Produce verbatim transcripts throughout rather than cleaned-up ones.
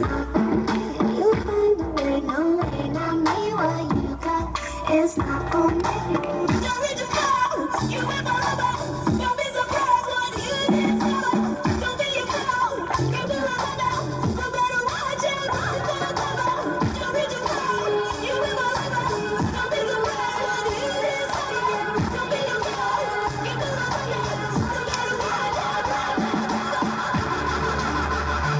not for me. You find a way, no way, not me. What you got is not for me. Don't reach your phone, you will fall about. Don't be surprised when you discover. Don't be your phone, get to the window. No better watch it, run for the cover. Don't reach your phone, you will fall about. Don't be surprised when you discover. Don't be your phone, get to the window. No better watch it, run for the cover.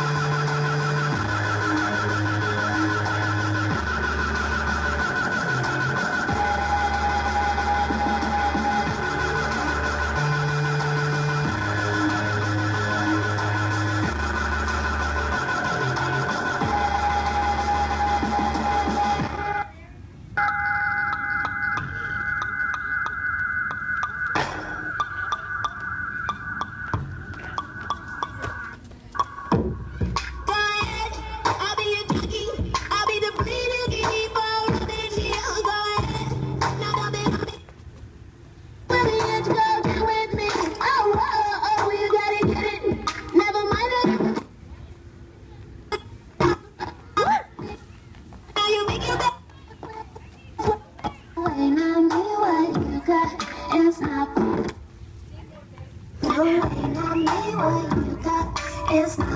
It's not. No way, not me. What you got is not.